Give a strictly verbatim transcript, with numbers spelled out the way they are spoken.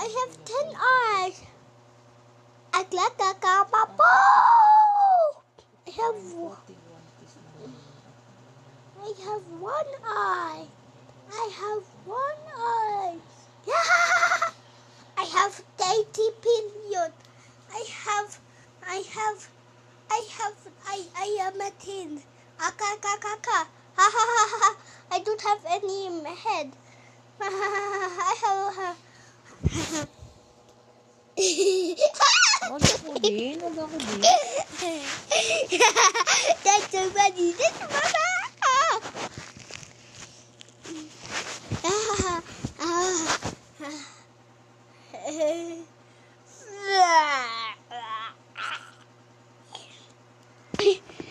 I have ten eyes. I like a kapapo. I have I have one eye. I have one eye. Yeah. I have thirty billion. I have I have I have I I am a tin. Aka ka ka ka. Ha ha ha ha. I don't have any in my head. I have Wag ako din, wag ako din. That's so funny. That's mama. Ah. Ah.